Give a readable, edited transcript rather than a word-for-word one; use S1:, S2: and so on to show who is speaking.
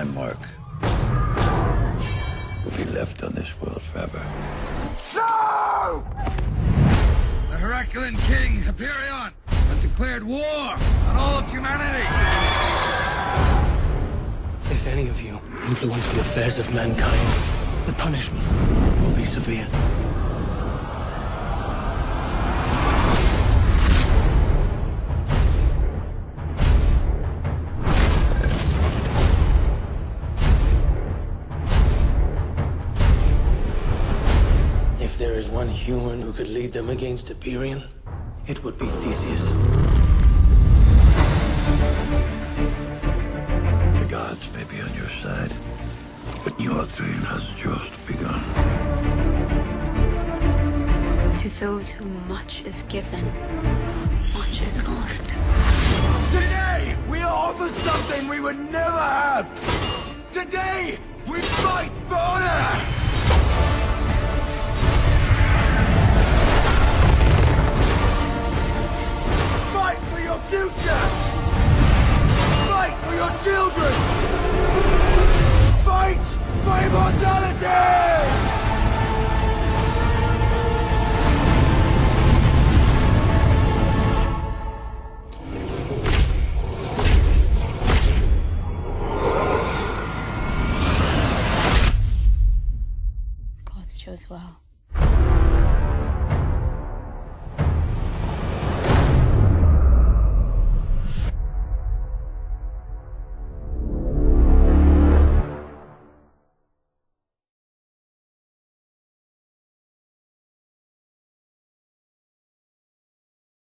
S1: mark will be left on this world forever.
S2: No! The Herculean king, Hyperion, has declared war on all of humanity.
S3: If any of you influence the affairs of mankind, the punishment will be severe. If there is one human who could lead them against Hyperion, it would be Theseus.
S1: The gods may be on your side, but your dream has just begun.
S4: To those whom much is given, much is lost.
S2: Today, we are offered something we would never have. Today, we fight for honor. Fight for your future. Fight for your children. Fight for immortality.
S4: Gods chose well.